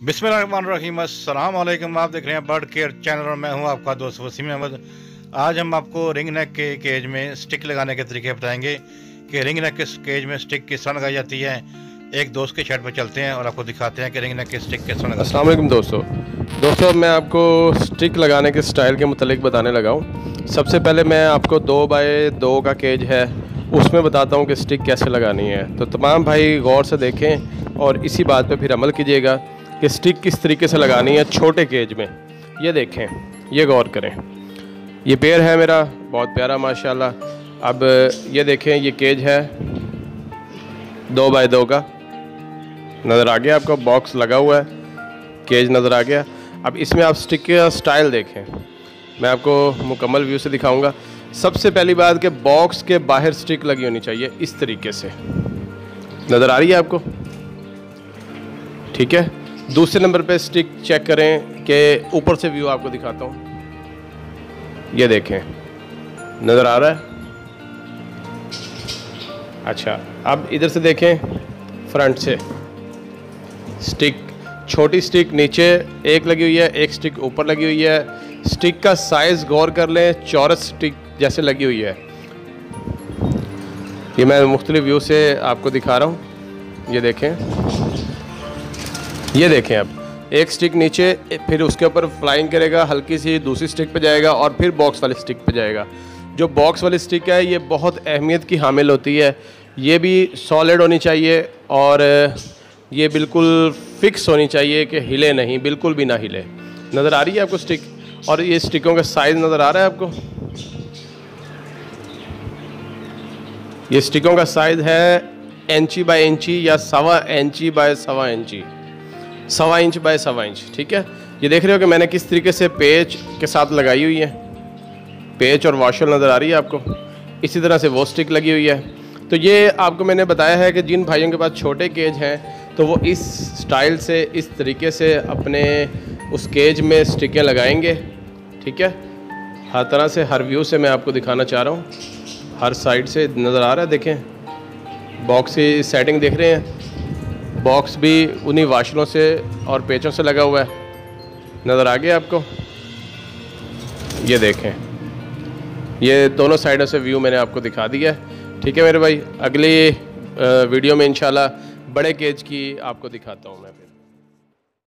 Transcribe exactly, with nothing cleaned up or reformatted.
बिस्मिल्लाहिर्रहमानिर्रहीम, अस्सलाम वालेकुम। आप देख रहे हैं बर्ड केयर चैनल और मैं हूं आपका दोस्त वसीम अहमद। आज हम आपको रिंग नेक के केज में स्टिक लगाने के तरीके बताएंगे कि रिंग नेक के केज में स्टिक किस तरह लगाई जाती है। एक दोस्त के शेड पर चलते हैं और आपको दिखाते हैं कि रिंग नेक के स्टिक किस तरह। अस्सलाम वालेकुम दोस्तों दोस्तों मैं आपको स्टिक लगाने के स्टाइल के मुतालिक बताने लगा हूँ। सबसे पहले मैं आपको दो बाय दो का केज है उसमें बताता हूँ कि स्टिक कैसे लगानी है। तो तमाम भाई गौर से देखें और इसी बात पे फिर अमल कीजिएगा कि स्टिक किस तरीके से लगानी है छोटे केज में। ये देखें, ये गौर करें, ये पेड़ है मेरा बहुत प्यारा माशाल्लाह। अब ये देखें, ये केज है दो बाय दो का, नज़र आ गया आपको, बॉक्स लगा हुआ है, केज नज़र आ गया। अब इसमें आप स्टिक का स्टाइल देखें, मैं आपको मुकम्मल व्यू से दिखाऊंगा। सबसे पहली बात कि बॉक्स के बाहर स्टिक लगी होनी चाहिए इस तरीके से, नज़र आ रही है आपको, ठीक है। दूसरे नंबर पे स्टिक चेक करें कि ऊपर से व्यू आपको दिखाता हूँ, ये देखें, नज़र आ रहा है। अच्छा, अब इधर से देखें, फ्रंट से स्टिक, छोटी स्टिक नीचे एक लगी हुई है, एक स्टिक ऊपर लगी हुई है। स्टिक का साइज़ गौर कर लें, चौरस स्टिक जैसे लगी हुई है। ये मैं मुख्तलिफ व्यू से आपको दिखा रहा हूँ, ये देखें, ये देखें। अब एक स्टिक नीचे, फिर उसके ऊपर फ्लाइंग करेगा, हल्की सी दूसरी स्टिक पे जाएगा और फिर बॉक्स वाली स्टिक पे जाएगा। जो बॉक्स वाली स्टिक है ये बहुत अहमियत की हामिल होती है। ये भी सॉलिड होनी चाहिए और ये बिल्कुल फिक्स होनी चाहिए कि हिले नहीं, बिल्कुल भी ना हिले। नज़र आ रही है आपको स्टिक, और ये स्टिकों का साइज़ नज़र आ रहा है आपको। ये स्टिकों का साइज़ है इंची बाय इंची या सवा इंची बाय सवा इंची, सवा इंच बाय सवा इंच, ठीक है। ये देख रहे हो कि मैंने किस तरीके से पेच के साथ लगाई हुई है, पेच और वॉशल नज़र आ रही है आपको। इसी तरह से वो स्टिक लगी हुई है। तो ये आपको मैंने बताया है कि जिन भाइयों के पास छोटे केज हैं तो वो इस स्टाइल से, इस तरीके से अपने उस केज में स्टिकें लगाएंगे, ठीक है। हर तरह से, हर व्यू से मैं आपको दिखाना चाह रहा हूँ, हर साइड से नज़र आ रहा है। देखें, बॉक्स की सेटिंग देख रहे हैं, बॉक्स भी उन्हीं वाशलों से और पेचों से लगा हुआ है, नज़र आ गया आपको। ये देखें, ये दोनों साइडों से व्यू मैंने आपको दिखा दिया है, ठीक है मेरे भाई। अगली वीडियो में इंशाल्लाह बड़े केज की आपको दिखाता हूँ मैं फिर।